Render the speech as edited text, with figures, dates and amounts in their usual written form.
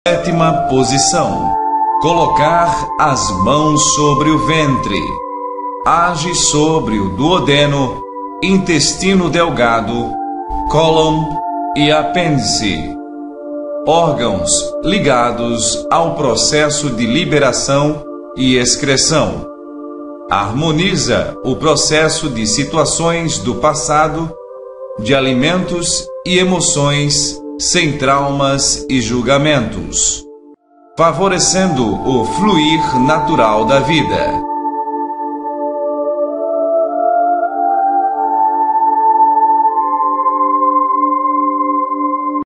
Sétima posição. Colocar as mãos sobre o ventre. Age sobre o duodeno, intestino delgado, cólon e apêndice. Órgãos ligados ao processo de liberação e excreção. Harmoniza o processo de situações do passado, de alimentos e emoções, sem traumas e julgamentos, favorecendo o fluir natural da vida.